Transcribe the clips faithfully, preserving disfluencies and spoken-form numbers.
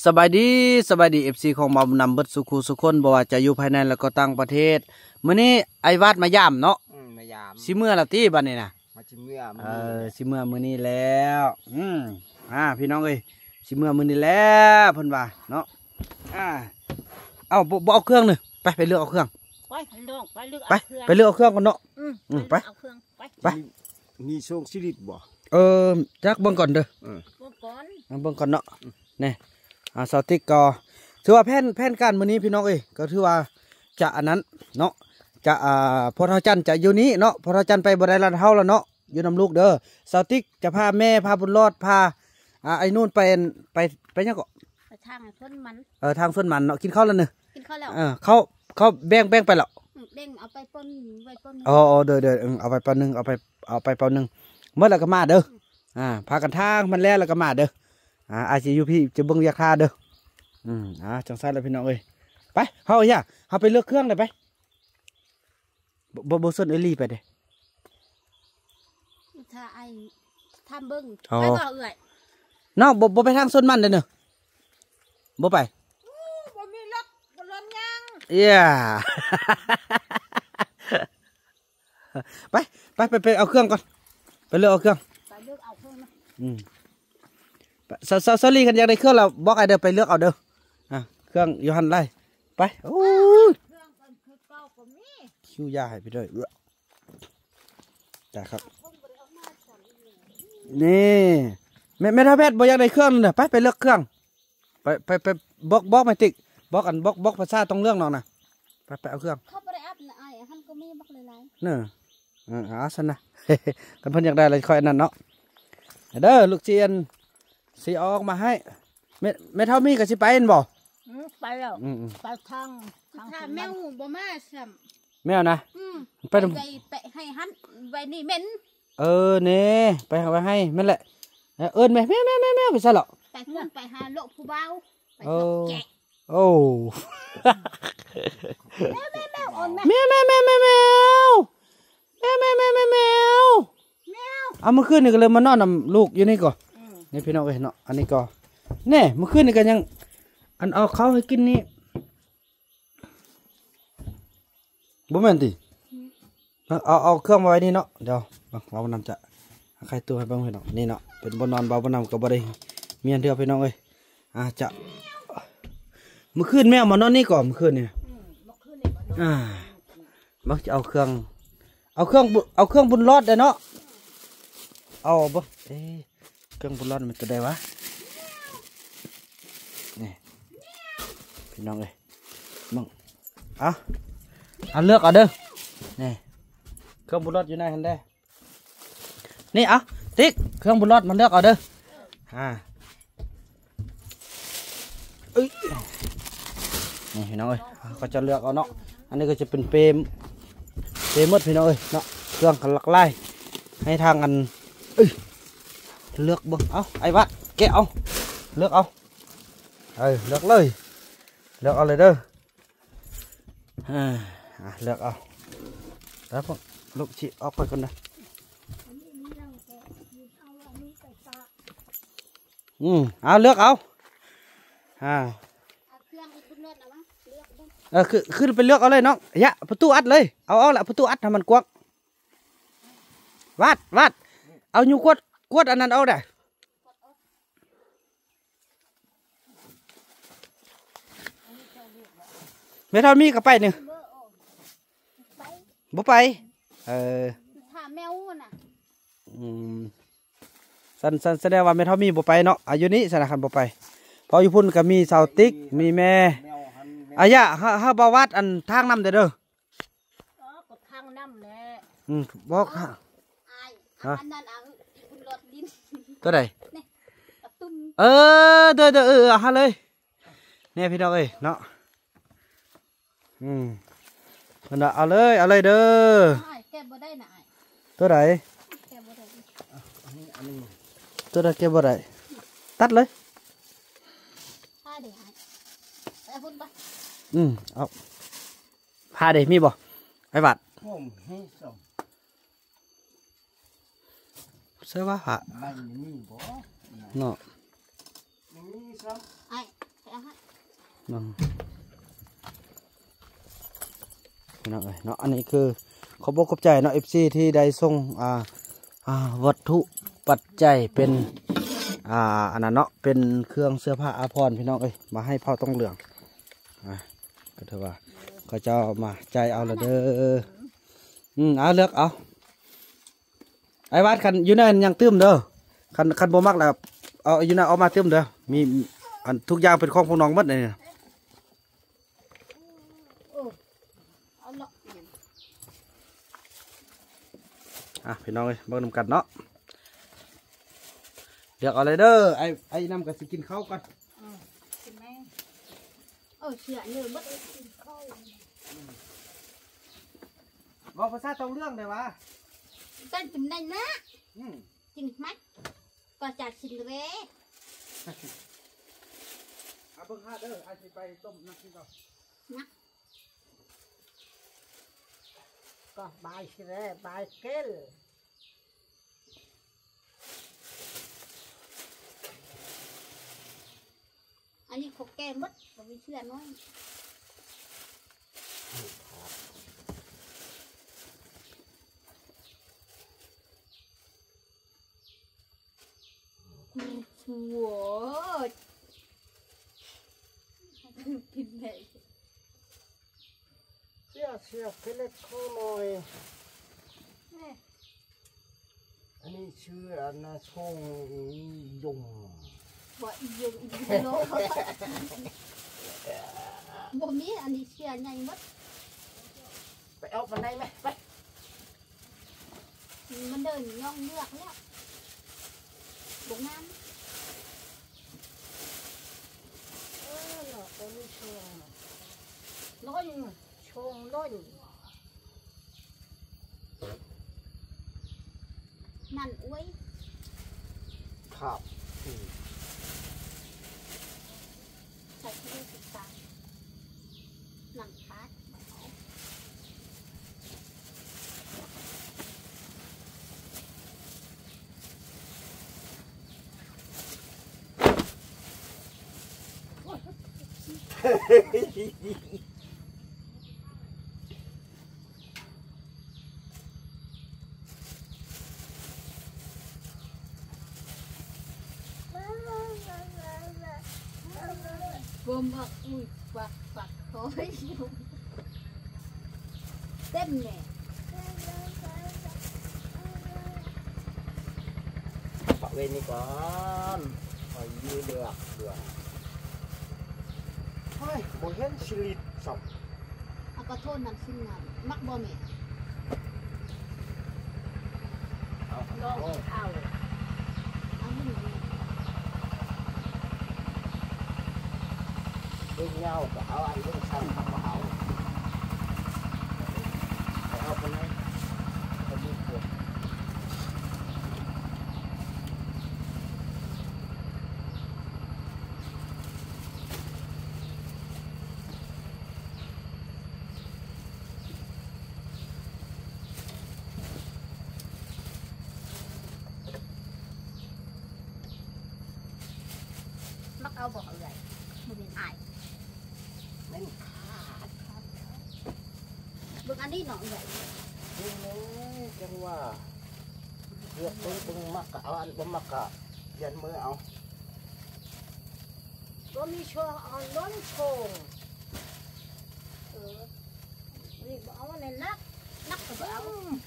สบายดีสบายดีเอฟซีของมานำเบิดสุขุสุคนบอกว่าจะอยู่ภายในแล้วก็ต่างประเทศมื้อนี้ไอ้วาดมาย่ำเนาะมายามสิเมื่อละตี้บัดนี้นะมาสิเมื่อเออสิเมื่อมื้อนี้แล้วอืมอ่าพี่น้องเอ้ยสิเมื่อมื้อนี้แล้วเพิ่นว่าเนาะอ่าเอาบ่บ่เอาเครื่องนึไปไปเลือกเอาเครื่องไปเลือกไปเลือกไปไปเลือกเอาเครื่องก่อนเนาะอืมไปเอาเครื่องไปไปมีช่วงชีวิตบ่เออจักเบิ่งก่อนเด้อเออเบิ่งก่อนเบิ่งก่อนเนาะนี่อ่าสติ๊กก็ถือว่าแผนแผนการมื้อนี้พี่น้องเอ้ยก็ถือว่าจะอันนั้นเนาะจะอ่าพอเท่าจันจะอยู่นี้เนาะพอเท่าจันไปบ่ได้ละเท่าแล้วเนาะอยู่นำลูกเด้อสติ๊กจะพาแม่พาบุญรอดพาอ่าไอ้นู่นไปไปไปยังก็ไปทางต้นมันเออทางส่วนมันเนาะกินข้าวแล้วเนอะกินข้าวแล้วเออเขาเขาแบ่งแบ่งไปแล้วแบ่งเอาไปปนไว้ปนอ๋อเด้อเด้อเอาไปเปานึงเอาไปเอาไปเปานึงเมื่อแล้วก็มาเด้ออ่าพากันทางมันแล้วแล้วก็มาเด้ออ่าอาชีอยู่พี่จะเบิ่งยาคาเด้ออืมอ่าจังซั่นแล้วพี่น้องเอ้ยไปเฮาอย่าเฮาไปเลือกเครื่องเลยไปบ่บ่สนเอลี่ไปเด้ถ้าไอ้ทำเบิ่งไปบ่เอื้อยน้องบ่บ่ไปทางส่วนมันเด้อเนอะบ่ไปบ่มีรถบ่รถยังเย้ไปไปไปไปเอาเครื่องก่อนไปเลือกเอาเครื่องไปเลือกเอาเครื่องนะอืมซาซาซาลีกันอยากได้เครื่องแล้วบอกไอเด้อไปเลือกเอาเด้ออ่ะเครื่องอยู่หันไล่ไปโอ้ยเครื่องคือเก่าก็มีคิวยาให้ไปด้วยจ้าครับนี่แม่แม่ท่าแพทย์บอกอยากได้เครื่องเนี่ยไปไปเลือกเครื่องไปไปไปบอกบอกไม่ติกบอกอันบอกบอกภาษาตรงเรื่องน้องนะไปไปเอาเครื่องเขาไปได้อัพนะไอ้ท่านก็มีบักหลายๆเนอะอ่าอาสนะกันเพิ่นอยากได้อะไรค่อยนั่นเนาะเด้อลูกเจียนสีออกมาให้แม่แม่เท่ามีกับสิไปเห็นบ่ไปแล้วไปทางทางแมวบ่มาซ้ำแมวนะไปไปไปให้หันไว้นี่เหม็นเออเน่ไปหาไว้ให้แม่แหละเอิญแม่แม่แม่แม่แม่ไปซะหรอไปเพื่อนไปหาโลกผู้เบาไปแกะโอ้แม่แม่แม่อ่อนแม่แม่แม่แม่แมวแม่แม่แม่แม่แมวเอาเมื่อคืนนี่ก็เลยมานอนนำลูกอยู่นี่ก่อนนี่พี่น้องเอ้ยเนาะอันนี้ก็แน่เมื่อคืนนี่ก็ยังอันเอาข้าวให้กินนี่บ่แม่นติเอาเอาเครื่องมาไว้นี่เนาะเดี๋ยวเรานำจะใครตัวให้บ้างพี่น้องนี่เนาะเป็นบนนอนเบาบนนำก็บ่ได้เมียนเดียวพี่น้องเอ้ยอ่าจะเมื่อคืนแม่มานอนนี่ก่อนเมื่อคืนนี่อ่าบักจะเอาเครื่องเอาเครื่องเอาเครื่องบุญรอดได้เนาะเอาบ่เอ๊ะเครื่องบุญรอดมันตัวใดวะนี่พี่น้องเอ้ยมึงเอาเอาเลือกเอาเด้อนี่เครื่องบุญรอดอยู่ไหนฮันเด้นี่เอาติ๊กเครื่องบุญรอดมันเลือกเอาเด้ออ่าเอ้ยนี่พี่น้องเอ้ยก็จะเลือกเอาเนาะอันนี้ก็จะเป็นเปรมเปรมหมดพี่น้องเอ้ยเนาะเครื่องกันหลักไล่ให้ทางอันเอ้ยเลือกบ่เอาไอ้วัดแกะเอาเลือกเอาเอ้ยเลือกเลยเลือกเอาเลยเด้ออ่าเลือกเอาแล้วพวกลูกชีออกไปก่อนนะอืมเอาเลือกเอาอ่าเออคือขึ้นไปเลือกเอาเลยน้องยะประตูอัดเลยเอาเอาละประตูอัดทำมันกว้างวัดวัดเอาอยู่กวดกวดอันนั้นเอาได้ไม่เท่ามีกับไปหนึ่งบ่ไปเออถามแมวน่ะอืมสันสันแสดงว่าไม่เท่ามีบ่ไปเนาะอายุนี้สนาคันบ่ไปพออยู่พุ่นก็มีเสาติ๊กมีแม่อายะฮะฮะบวัดอันทางน้ำเด้อเด้ออ๋อก็ทางน้ำแหละอืมบอกฮะอันนั้นอันคุณรถลิ้นตัวใดเออเด้อเด้อเออฮะเลยเนี่ยพี่น้องเอ้ยเนาะอืมมันเอาเลยเอาเลยเด้อตัวไหนตัวไหนเก็บบ่ได้ตัดเลยอืมเอาพาเดี๋ยวมีบ่ไอ้บัดเสื้อว่าพาเนาะเอาให้น้องพี่น้องเอ้ยเนาะอันนี้คือขอบอกขอบใจเนาะ เอฟ ซี ที่ได้ส่งอ่าอ่าวัตถุปัจจัยเป็นอ่าอันนั้นเนาะเป็นเครื่องเสื้อผ้าอาภรณ์พี่น้องเอ้ยมาให้เผาต้องเหลืองอ่าก็ถือว่าเขาเจ้ามาใจเอาละเด้ออืมเอาเลือกเอาไอ้วัดคันอยู่นั่นยังตื้มเด้อคันคันบ่มักแล้วเอาอยู่นั่นเอามาตื้มเด้อมีอันทุกอย่างเป็นของพวกน้องหมดเลยเนี่ยเอาละอ่ะพี่น้องเอ้ยเบิ่งนำกันเนาะเดี๋ยวเอาเลยเด้อไอ้ไอ้น้ำก็สิกินข้าวก่อนกินไหมเออเสียเนื้อบัดกินข้าวบอกภาษาตรงเรื่องได้วะต้นกินได้นะอืมกินมัดก็จัดสินเร่เอาเบิ่งหาเด้อไอ้สิไปต้มน้ำกินก่อนก็บายสิเร่บายเกลอันนี้ขบแก้มดบ่มีเชื่อน้อยชัวกินได้เสียเสียเพลโคหน่อยเนี่ยอันนี้ชื่ออันนะชงยงบ่อียงอีโลบ่มีอันนี้เชื่อใหญ่หมดไปเอามันได้ไหมไปมันเดินย่องเลือกแล้วบ่งามเออเนาะอันนี้ชงน้อยชงน้อยนั่นอุ้ยครับใส่ที่ศึกษาหนังคาด บ่มักอุ้ยปักปักคอยอยู่เต็มแน่ปะเวนี่ก่อนไปยืดเดือกเดือกเฮ้ยบ่เห็นสิริสับเอากระโทษนำสิ้นงามมักบ่แม่เอาลองเอาเอาให้หนูเรื่องเงาก็เอาอันเรื่องสั้นก็เอาเอาไปไหนไปดูพวกมักเอาบ่เอาใหญ่บ่เป็นอายนั่นขาดเบิ่งอันนี้หน่อยใหญ่นี่เลยจังว่าเลือกตึ้งตึ้งมักกะเอาอันบ่มักกะยันมือเอาบ่มีช่วงเอาล้นโชงเออนี่บ่เอาอันนั้นนักนักก็บ่เอา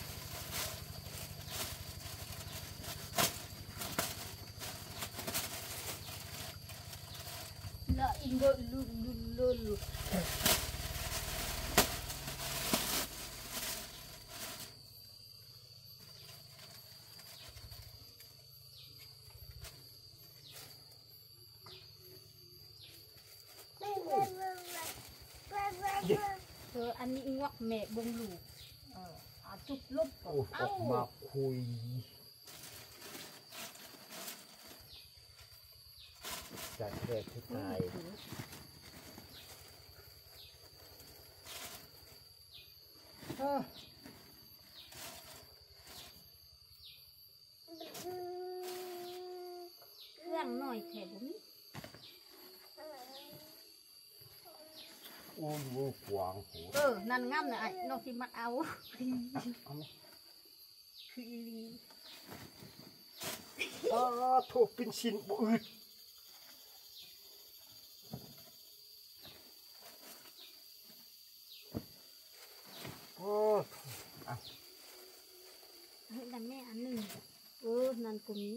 ละอินโดลุลุลุลุ เธออันนี้งอกแม่บงลูกเออเอาจุดลบโอ้เอาออกมาคุยจัดแขกที่ตาย เอ้อเครื่องหน่อยแถบนี้โอ้ยมือกวางโหเออนั่นงามน่ะไอ้นกสิมัดเอาเอาไหมคืออีหลีอ้าโทษเป็นชิ้นบ่อึดโอ้อ่ะเฮ้ยนั่นแม่อันหนึงเออนั่นก็มี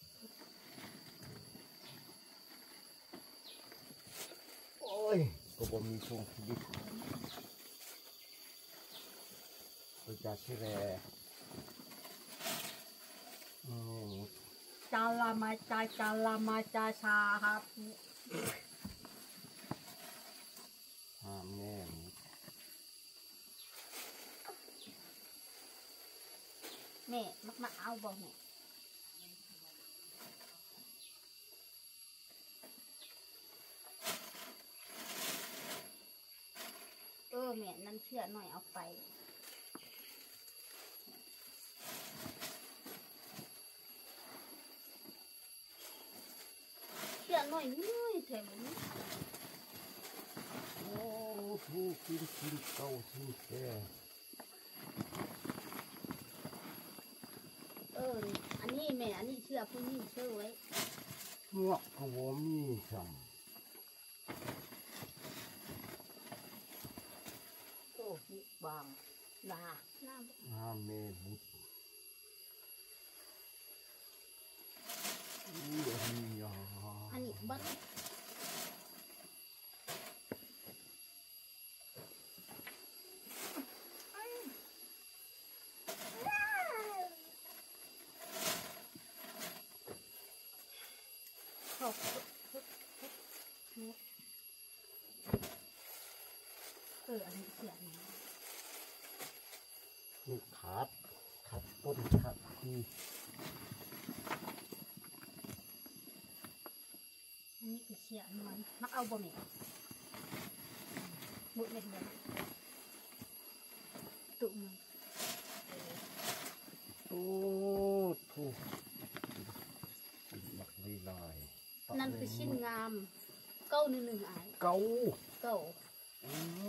โอ้ยก็บ่มีช่วงชีวิตไปจัดที่แรอืมจาลามาจาจาลามาจาชาครับห้ามแน่หมดแม่มักมาเอาบ่แม่เออแม่นั่นเชื่อหน่อยเอาไปเชื่อหน่อยนี่เถอะมันโอ้ทูกินกินเต้าทิ้งแก่เอออันนี้แม่อันนี้เชื่อผู้นี้เชื่อไว้เมื่อก็บ่มีซ้โอ้ยบางลาหน้าำห้ามแม่บุตรอู้อันนี้อ่ะอันนี้บัดขอบเอออันนี้เสียนะนี่ขาดขาดต้นขาดคืออันนี้คือเสียนมันมักเอาบ่แม่บุดเม็ดเดียวตุ่มโอ้ทูหลักลีลายนั่นคือชิ้นงามเก้าหนึ่งหนึ่งอายเกาเก้าอืม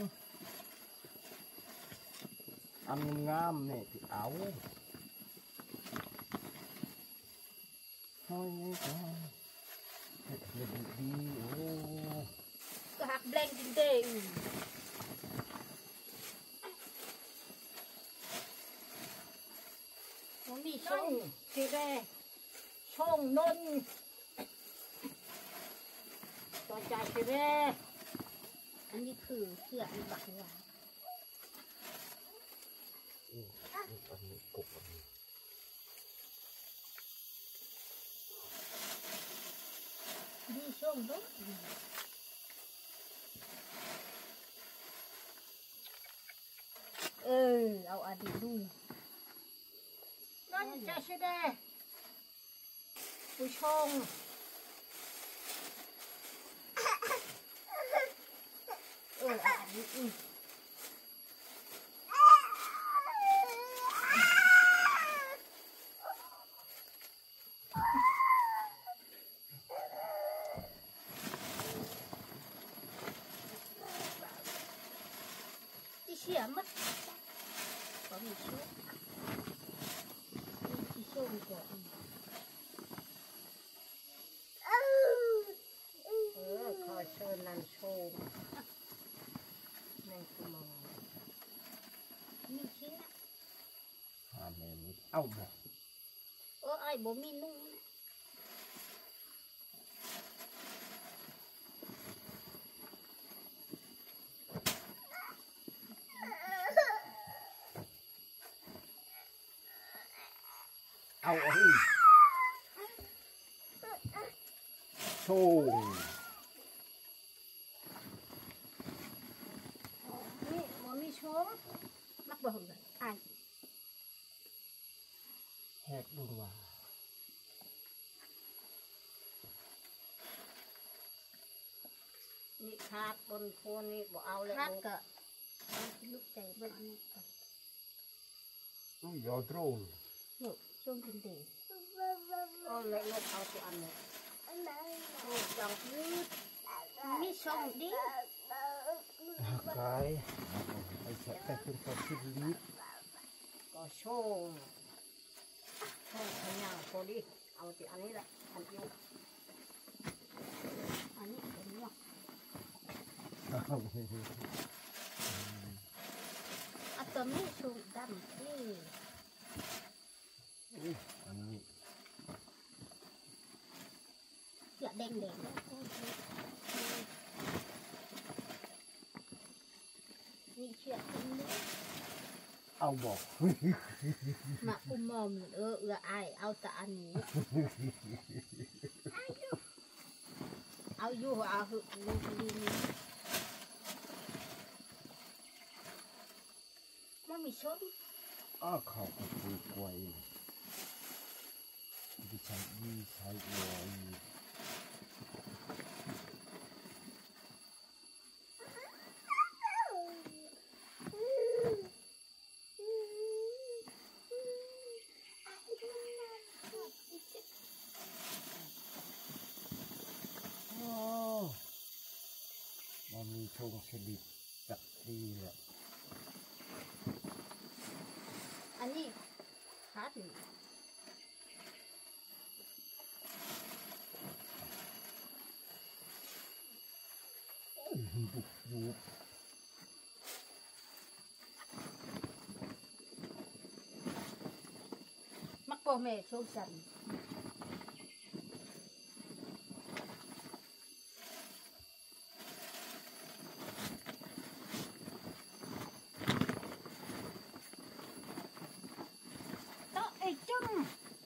อันงามเนี่ยที่เอาเฮ้ยนี่ก็เห็ดเห็ดดีโอ้ก็หักแบงจริงเด้งมันมีช่องสีแดงช่องนนต่อใจสีแดงอันนี้คือเสื้ออันบักหวานอืมอันนี้กบอันนี้นี่ช่องด้วยเออเอาอันนี้ดูนั่นจะสีแดงผู้ชงเอออันนี้อืมที่เสียมัดก็มีช่วงที่ช่วงก่อนเออขอเชิญนันโชว์นั่นคือมองมีชิ้นนะห้ามแม่บุตรเอ้าบ่เออไอ้บ่มีนุ่งนะเอาเอ้ยโชว์นี่บ่มีชมมักบ่หงเลยไอ้แหกดูว่านี่ขาดบนโคนนี่บ่เอาเลยขาดก็ลูกใจเบิ่งอันนี้ก่อนอุ้ยยอดโดรนลูกช่วงกินเด็กโอ้เลยลูกเอาตัวอันนี้โอ้จังยืดมีช่องดิกายไอ้แฉะแต่เป็นตัวที่ลิบก็โชว์โชว์ขยาวพอดีเอาที่อันนี้แหละอันเดียวอันนี้เป็นเนาะอันตัวนี้ชูดำที่อันนี้เสือแดงแดงนี่เชือกตรงนี้เอาบอกมาอุ้มมอมเออเอือไอเอาแต่อันนี้เอาอยู่เอาหึลูกลีนี่มันมีชนอ้าเขาก็คือกล้วยที่ใช้ยี่ใช้วัว มันมีชงสลิดจักดีแหละอันนี้ขาดนี่บุกยูบมักโปแม่โชคสันโตไอ้จุ้ง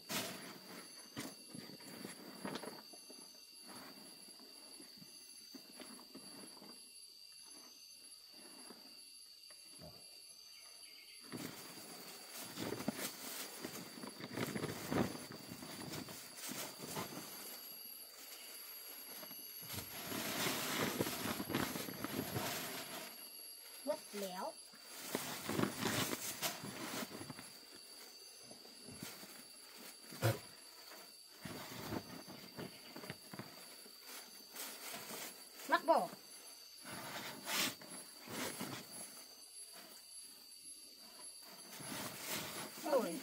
วัดแล้วมักบอกโอ้ย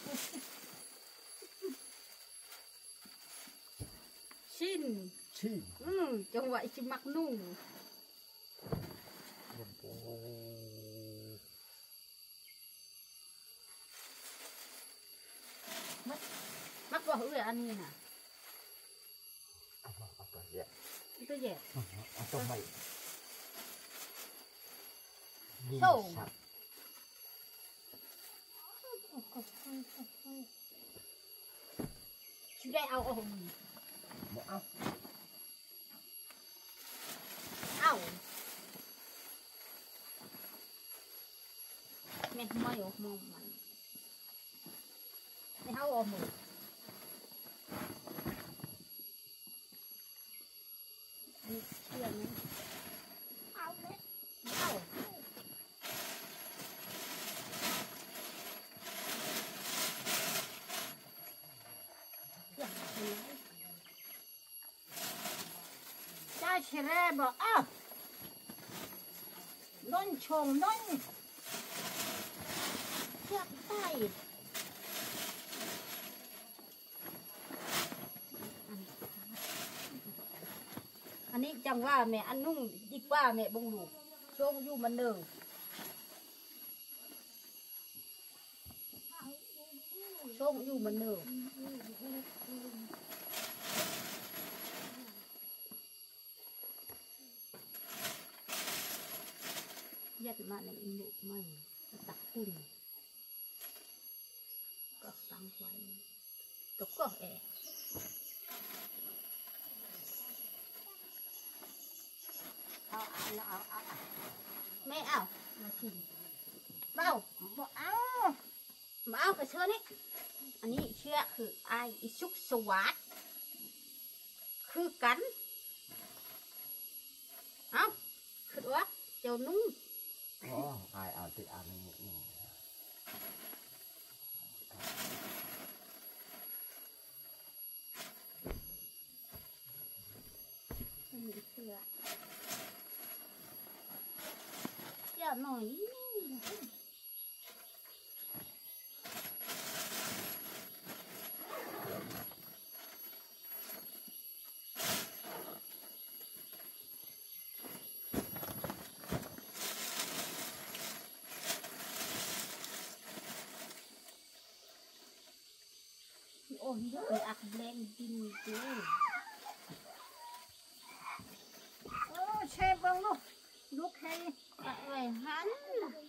ชินชี้อืมจังหวะชิมักนุ่งลมโปมักบอกเอออันนี้น่ะเอาตัวแย่ตัวใหญ่เอาตัวใหม่โชว์ ชิได้เอาเอาบ่เอาเอาแม่ไม่ออกมองมันไม่เอาออกมือนี่เชื่อไหมเอาเลยเอาอย่างนี้ได้เชื่อบอกอ้าวนนชงนนเชื่อไปอันนี้จังว่าแม่อันนุ่งดีกว่าแม่บงลูกโชงอยู่มันเดิมโชงอยู่มันเดิมยัดมาในอินโดไม่ตักตุนก็ตั้งไว้ตกก็แอเอาเอาเอาเอาไม่เอามาชิมเบาบอกเอามาเอากระเชือนี่อันนี้เชือคือไออิสุกสวัสดคือกันเอาคือว่าเจ้านุ่งอ๋ออายเอาที่อันนี้นี่มีเชือหน่อยโอ้ยไปอักแรงดินกูโอ้เชฟบังลูกลูกให้อะไรหัน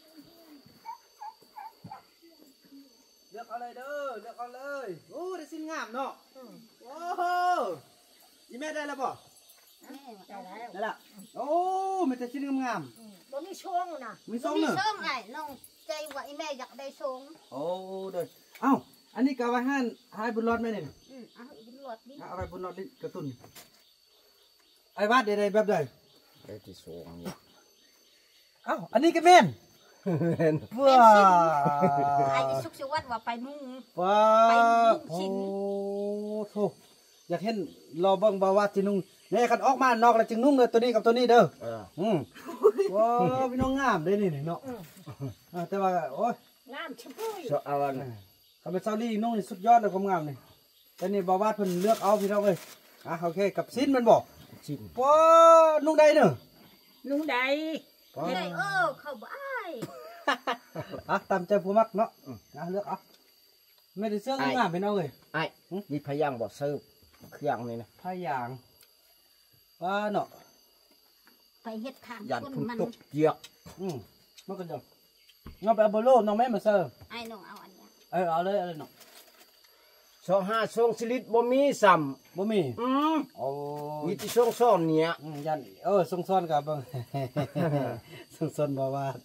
เลือกเอาเลยเด้อเลือกเอาเลยโอ้ได้สิ้นงามเนาะโอ้โหอีแม่ได้แล้วบ่แม่ได้แล้วได้ละโอ้มันจะชิ้นงามบ่มีช่วงนะๆมีทรงมีเนอะช่วงไอ้น้องใจว่าไอ้แม่อยากได้ช่วงโอ้เด้อเอ้าอันนี้ก็เอาไว้ให้ให้บุญรอดไหมเนี่ยอืมเอาบุญหลอดดิเอาไว้บุญรอดดิกระตุ้นไอ้วาดใดๆแบบใดได้ที่สองเนี่ยเอ้าอันนี้ก็แม่นว้าไอ้สุกสิวัดว่าไปนุ่งว้าไปนุ่งโอ้ชิ้นโถอยากเห็นรอเบิ่งบ่าวาดสินุ่งนี่คันออกมานอกแล้วจึงนุ่งเลยตัวนี้กับตัวนี้เด้อเอออืมว้าวพี่น้องงามเลยนี่เนาะอ่าแต่ว่าโอ้ยงามชะพุยเสาเอาอันเขาเป็นซาลี่นุ่งนี่สุดยอดเลยความงามนี่แต่นี่บาวาดเพิ่นเลือกเอาพี่น้องเลยอ่ะโอเคกับสิ้นมันบอกชิ้นว้านุ่งได้เนอะนุ่งใดว้าได้เออเข้าบ่อ้ายอ่ะตามใจผู้มักเนาะอ่ะเลือกเอาไม่ได้เสื้องามๆพี่น้องเลยไอ้มีพยังบ่เสิร์ฟเครื่องนี่นะผ้ายางว่าเนาะไปเฮ็ดทางยันคนพุ่นมันตกเยียกอืมมันก็จะงาไปเอาโบโลน้องแม่มาเสิร์ฟไอ้น้องเอาอันเนี้ยเออเอาเลยเอาเลยเนาะสองห้าทรงสลิดบ่มีซ้บ่มีำอืมโอ้มีที่ทรงซ่อนเนี่ยอืมยันเออทรงซ้อนกับเบิ่ง ทรงซ้อนบาวาด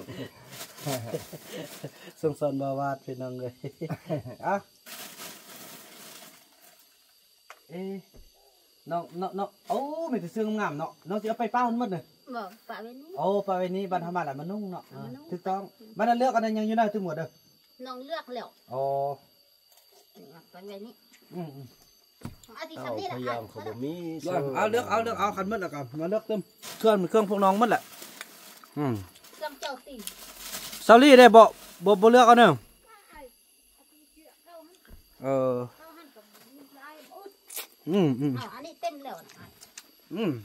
ทรงซ้อนบาวาดพี่น้องเลยอ่ะเอ๊ะน้องน้องน้องโอ้มีแต่เสื้องามๆเนาะน้องสิเอาไปเป้ามันหมดเลยบ่ปะไว้นี่โอ้ไปไว้นี้บันธรรมะแหละมันนุ่งเนาะเอามานุ่งถูกต้องมันนั่นเลือกอันนั้นยังอยู่ได้ถึงหมดเด้อน้องเลือกแล้วโอ้ไปไว้นี่อืมอืมเอาที่เอาทำนี่พล่ะยังเขาบ่มีเอาเลือกเอาเลือกเอาคันหมดแล้วกันมาเลือกเติมเครื่องเครื่องพวกน้องหมดแหละอืมเครื่องเจ้าตีซาลี่ได้บ่บ่บ่เลือกเอาเนาะเออเข้าหันกับลายโอ้ยอืมอืมเอาอันนี้เต็มแล้วนะอืม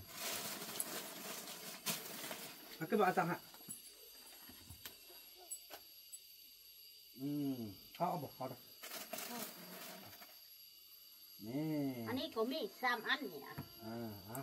เอาขึ้นมาเอาตังค์ฮะอืมเขาเอาบอกเขาดอกนี่อันนี้ก็มีสามอันเนี่ยอ่าฮะ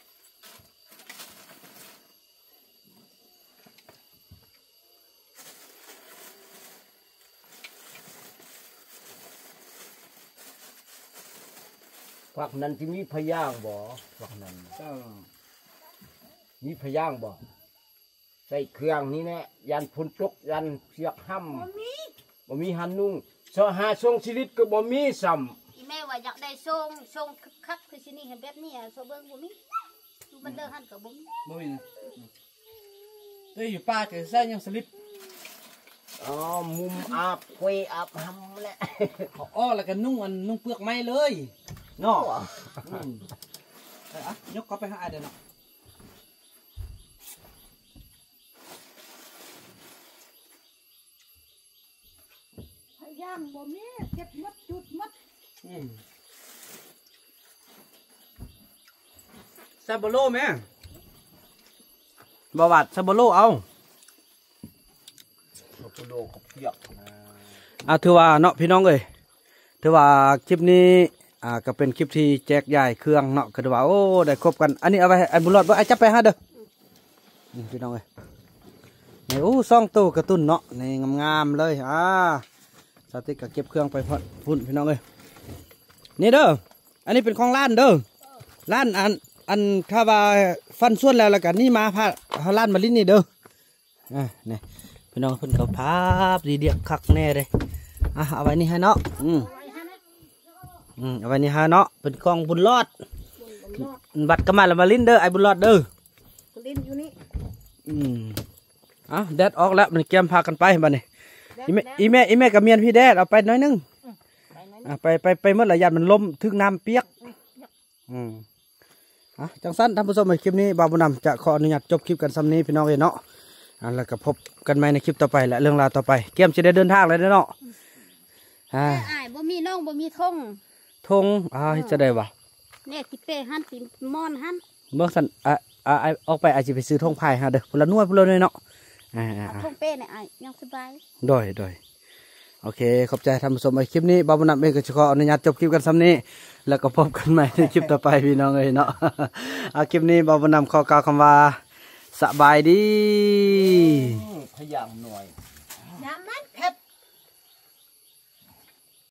ฝักนั้นที่มีพยางบ่ฝักนั้นเจ้ามีพยางบ่ใส่เครื่องนี้แน่ยันพุ่นตกยันเสียกห้ำบ่มีบ่มีหันนุ่งสองห้าทรงสลิดก็บ่มีซ้ำอีแม่ว่าอยากได้ทรงทรงคักๆคือสินี่เห็นแบบนี้อ่ะโซเบิ่งบ่มีดูมันเดินหันกับบ่มีบ่มีนะเอ้ยอยู่ป่าเจอใส่ยังสลิปอ๋อมุมอาบควยอาบหำแหละเขาอ้อแล้วก็นุ่งอันนุ่งเปลือกไม้เลยเนาะอืมเอาอ่ะยกเขาไปหาไอ้เด้อเนาะพยายามบ่มีเก็บหมดจุดหมดอืมซาโบโลแม่บาวัดซาโบโลเอาโปโลกับเปียกอ่าถือว่าเนาะพี่น้องเอ้ยถือว่าคลิปนี้อ่าก็เป็นคลิปที่แจกจ่ายเครื่องเนาะก็ถือว่าโอ้ได้ครบกันอันนี้เอาไปให้อันบุญรอดบ่ไอ้จับไปหาเด้อนี่พี่น้องเอ้ยนี่โอ้ซ่องตู้กระตุ้นเนาะนี่งามๆเลยอ่าสาธิตก็เก็บเครื่องไปพุ่นพี่น้องเอ้ยนี่เด้ออันนี้เป็นของร้านเด้อร้านอันอันถ้าว่าฟันส่วนแล้วแล้วกันนี่มาพาร้านมาลิ้นนี่เด้ออ่านี่พี่น้องเพิ่นเขาภาพดีเดียบคักแน่เลยอ่ะเอาไว้นี่ให้เนาะอืมอืมเอาไว้นี่ให้เนาะเป็นกองบุญรอดบัตรกระมาละมาลิ้นเด้อไอ้บุญรอดเด้อลิ้นอยู่นี่อืมเอาแดดออกแล้วมันเกมพากันไปบ้านี่อีแม่อีแม่อีแม่กับเมียนพี่แดดเอาไปน้อยนึงอ่ะไปไปไปเมื่อไหร่ยันมันล้มทึกน้ำเปียกอืมอ่ะจังสั้นท่านผู้ชมในคลิปนี้บาวบุญนำจะขออนุญาตจบคลิปกันซ้ำนี้พี่น้องเอ๋ยเนาะอ่ะอ่าแล้วก็พบกันใหม่ในคลิปต่อไปและเรื่องราวต่อไปเกี่ยมจะได้เดินทางเลยเนาะอ่าแต่อายบ่มีน้องบ่มีทงทงอ่าจะได้วะเนี่ยติเป้หันติมอนหันเมื่อสันอ่าอ่าออกไปอาจจะไปซื้อทงพายฮะเด้อพลนวดพลนเนาะอ่าเอาทงเป้เนี่ยอายยังสบายโดยโดยโอเคขอบใจท่านผู้ชมในคลิปนี้บ่าวบุญนำเองก็จะขออนุญาตจบคลิปกันซ้ำนี้แล้วก็พบกันใหม่ในคลิปต่อไปพี่น้องเอ้ยเนาะ เอาคลิปนี้บ่าวบุญนำขอกล่าวคำว่าสบายดีพยายามหน่อยย้ำ